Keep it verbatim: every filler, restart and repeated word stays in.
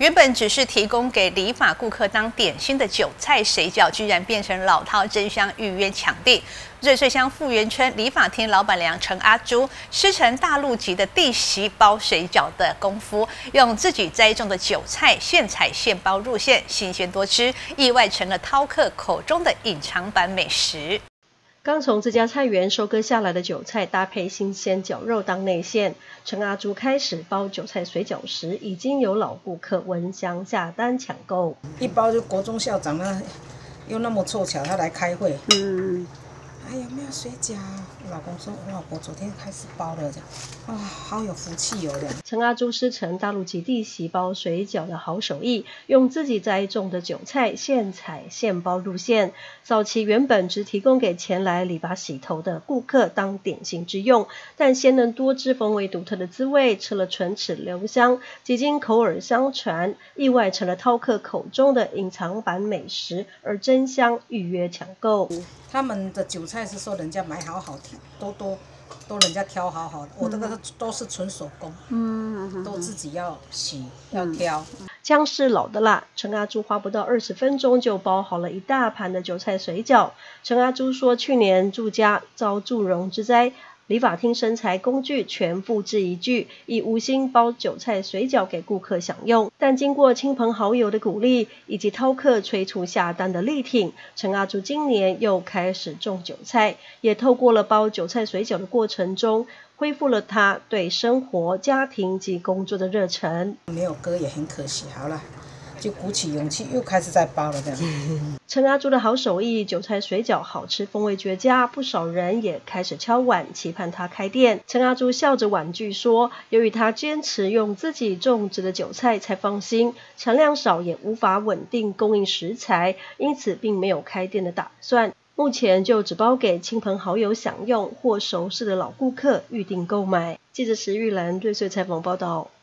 原本只是提供给理发顾客当点心的韭菜水饺，居然变成老饕争相预约抢订。瑞穗乡富源村理发厅老板娘陈阿珠师承大陆籍的弟媳包水饺的功夫，用自己栽种的韭菜现采现包入馅，新鲜多汁，意外成了饕客口中的隐藏版美食。 刚从自家菜园收割下来的韭菜，搭配新鲜绞肉当内馅。陈阿珠开始包韭菜水饺时，已经有老顾客闻香下单抢购。 一包就国中校长呢，又那么凑巧他来开会。嗯。哎，有没有水饺？我老公说，我老婆昨天开始包了，这样，哇、哦，好有福气哦！这样。 陈阿珠师承大陆籍弟媳包水饺的好手艺，用自己栽种的韭菜现采现包入馅。早期原本只提供给前来理发洗头的顾客当点心之用，但鲜嫩多汁、风味独特的滋味，吃了唇齿留香，几经口耳相传，意外成了饕客口中的隐藏版美食，而争相预约抢购。 他们的韭菜是说人家买好好挑，都都都人家挑好好的，我这个都是纯手工，嗯，都自己要洗要挑。 姜是老的辣，陈阿珠花不到二十分钟就包好了一大盘的韭菜水饺。陈阿珠说，去年住家遭祝融之灾，理发厅生财工具全付之一炬，以无心包韭菜水饺给顾客享用。但经过亲朋好友的鼓励，以及饕客催促下单的力挺，陈阿珠今年又开始种韭菜，也透过了包韭菜水饺的过程中，恢复了他对生活、家庭及工作的热忱。 没有割也很可惜，好了。就鼓起勇气，又开始在包了这样。 陈阿珠的好手艺，韭菜水饺好吃，风味绝佳，不少人也开始敲碗，期盼他开店。陈阿珠笑着婉拒说，由于他坚持用自己种植的韭菜才放心，产量少也无法稳定供应食材，因此并没有开店的打算。目前就只包给亲朋好友享用，或熟识的老顾客预定购买。记者石玉兰瑞穗采访报道。